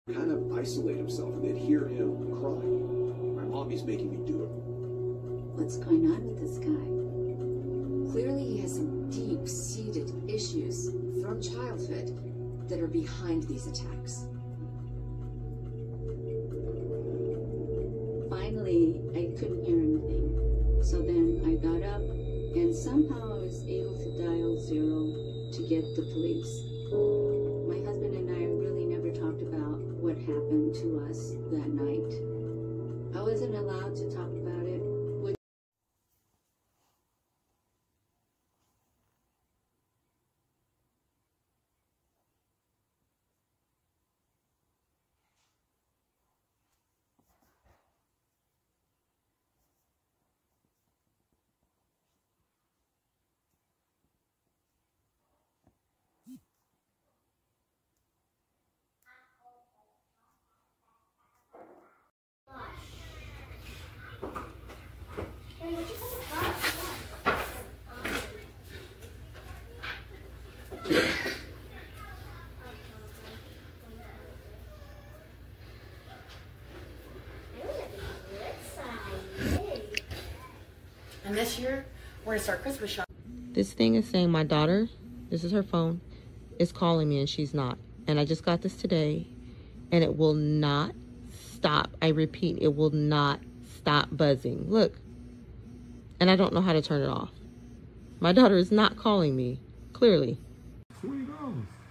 kind of isolate himself, and they'd hear him crying. My mommy's making me do it. What's going on with this guy? Clearly he has some deep-seated issues from childhood that are behind these attacks. Finally, I couldn't hear anything. So then I got up and somehow I was able to dial 0 to get the police. My husband and I really never talked about what happened to us that night. I wasn't allowed to talk about it. And this year, we're gonna start Christmas shopping. This thing is saying my daughter, this is her phone, is calling me and she's not. And I just got this today and it will not stop. I repeat, it will not stop buzzing. Look. And I don't know how to turn it off. My daughter is not calling me, clearly. $20.